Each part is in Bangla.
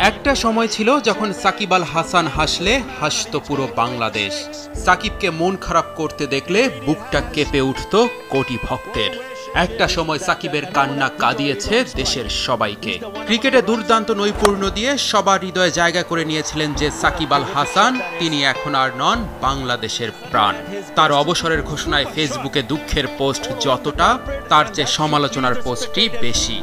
একটা সময় ছিল যখন সাকিব আল হাসান হাসলে হাসতো পুরো বাংলাদেশ। সাকিবকে মন খারাপ করতে দেখলে বুকটা কেঁপে উঠত কোটি ভক্তের। একটা সময় সাকিবের কান্না কাঁদিয়েছে দেশের সবাইকে। ক্রিকেটে দুর্দান্ত নৈপুণ্য দিয়ে সবার হৃদয়ে জায়গা করে নিয়েছিলেন যে সাকিব আল হাসান, তিনি এখন আর নন বাংলাদেশের প্রাণ। তার অবসরের ঘোষণায় ফেসবুকে দুঃখের পোস্ট যতটা, তার চেয়ে সমালোচনার পোস্টই বেশি।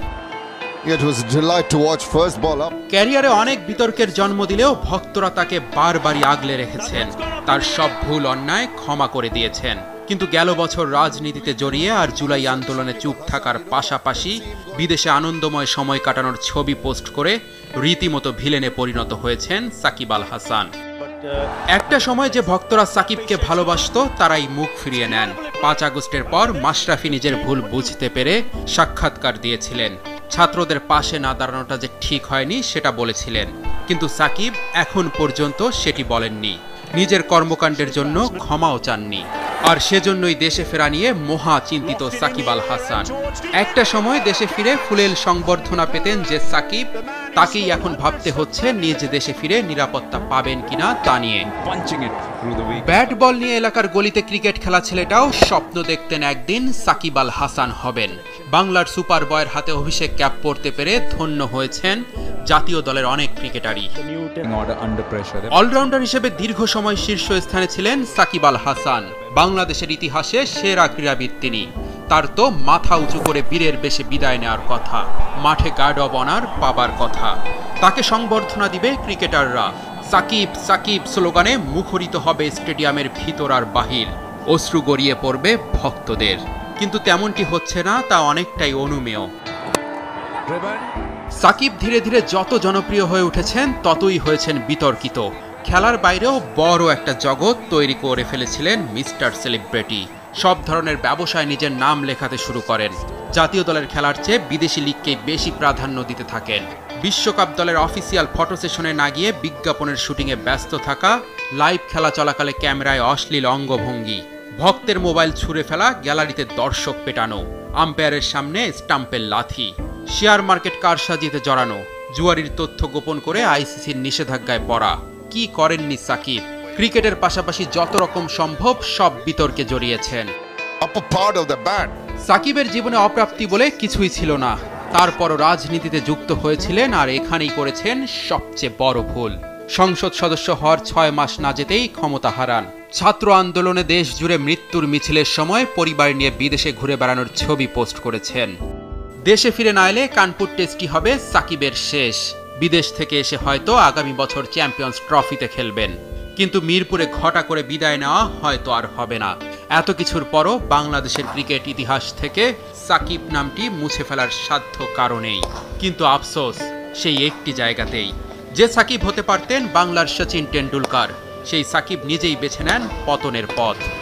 ক্যারিয়ারে অনেক বিতর্কের জন্ম দিলেও ভক্তরা তাকে বারবারই আগলে রেখেছেন, তার সব ভুল অন্যায় ক্ষমা করে দিয়েছেন। কিন্তু গেল বছর রাজনীতিতে জড়িয়ে আর জুলাই আন্দোলনে চুপ থাকার পাশাপাশি বিদেশে আনন্দময় সময় কাটানোর ছবি পোস্ট করে রীতিমতো ভিলেনে পরিণত হয়েছেন সাকিব আল হাসান। একটা সময় যে ভক্তরা সাকিবকে ভালোবাসত তারাই মুখ ফিরিয়ে নেন। 5 আগস্টের পর মাশরাফি নিজের ভুল বুঝতে পেরে সাক্ষাৎকার দিয়েছিলেন। ছাত্রদের পাশে না দাঁড়ানোটা যে ঠিক হয়নি সেটা বলেছিলেন, কিন্তু সাকিব এখন পর্যন্ত সেটি বলেননি। নিজের কর্মকাণ্ডের জন্য ক্ষমাও চাননি, আর সেজন্যই দেশে ফেরা নিয়ে মহা চিন্তিত সাকিব আল হাসান। একটা সময় দেশে ফিরে ফুলেল সংবর্ধনা পেতেন যে সাকিব, তাকেই এখন ভাবতে হচ্ছে নিজ দেশে ফিরে নিরাপত্তা পাবেন কিনা তা নিয়ে। ব্যাট বল নিয়ে এলাকার গলিতে ক্রিকেট খেলা ছেলেটাও স্বপ্ন দেখতেন একদিন সাকিব আল হাসান হবেন। বাংলার সুপার বয়ের হাতে অভিষেক ক্যাপ পড়তে পেরে ধন্য হয়েছেন জাতীয় দলের অনেক ক্রিকেটারই। অলরাউন্ডার হিসেবে দীর্ঘ সময় শীর্ষস্থানে ছিলেন সাকিব আল হাসান। বাংলাদেশের ইতিহাসে সেরা ক্রীড়াবিদ তিনি। তার তো মাথা উঁচু করে বীরের বেশে বিদায় নেওয়ার কথা, মাঠে গার্ড অব অনার পাবার কথা। তাকে সংবর্ধনা দিবে ক্রিকেটাররা। সাকিব সাকিব স্লোগানে মুখরিত হবে স্টেডিয়ামের ভিতর আর বাহির। অশ্রু গড়িয়ে পড়বে ভক্তদের, কিন্তু তেমনটি হচ্ছে না, তা অনেকটাই অনুমেয়। সাকিব ধীরে ধীরে যত জনপ্রিয় হয়ে উঠেছেন ততই হয়েছেন বিতর্কিত। খেলার বাইরেও বড় একটা জগৎ তৈরি করে ফেলেছিলেন মিস্টার সেলিব্রিটি। সব ধরনের ব্যবসায় নিজের নাম লেখাতে শুরু করেন। জাতীয় দলের খেলার চেয়ে বিদেশি লিগকেই বেশি প্রাধান্য দিতে থাকেন। বিশ্বকাপ দলের অফিসিয়াল ফটো সেশনে না গিয়ে বিজ্ঞাপনের শুটিংয়ে ব্যস্ত থাকা, লাইভ খেলা চলাকালে ক্যামেরায় অশ্লীল অঙ্গভঙ্গি, ভক্তের মোবাইল ছুঁড়ে ফেলা, গ্যালারিতে দর্শক পেটানো, আম্পায়ারের সামনে স্টাম্পের লাথি, শেয়ার মার্কেট কারসাজিতে জড়ানো, জুয়ারির তথ্য গোপন করে আইসিসির নিষেধাজ্ঞায় পড়া। কি করেননি সাকিব? ক্রিকেটের পাশাপাশি যত রকম সম্ভব সব বিতর্কে জড়িয়েছেন। সাকিবের জীবনে অপ্রাপ্তি বলে কিছুই ছিল না, তারপরও রাজনীতিতে যুক্ত হয়েছিলেন, আর এখানেই করেছেন সবচেয়ে বড় ভুল। সংসদ সদস্য হওয়ার 6 মাস না যেতেই ক্ষমতা হারান। ছাত্র আন্দোলনে দেশ জুড়ে মৃত্যুর মিছিলের সময় পরিবার নিয়ে বিদেশে ঘুরে বেড়ানোর ছবি পোস্ট করেছেন। দেশে ফিরে না এলে কানপুর টেস্টই হবে সাকিবের শেষ। বিদেশ থেকে এসে হয়তো আগামী বছর চ্যাম্পিয়ন্স ট্রফিতে খেলবেন, কিন্তু মিরপুরে ঘটা করে বিদায় নেওয়া হয়তো আর হবে না। এত কিছুর পরও বাংলাদেশের ক্রিকেট ইতিহাস থেকে সাকিব নামটি মুছে ফেলার সাধ্য কারণেই। কিন্তু আফসোস সেই একটি জায়গাতেই। যে সাকিব হতে পারতেন বাংলার সচিন টেন্ডুলকার, সেই সাকিব নিজেই বেছে নেন পতনের পথ।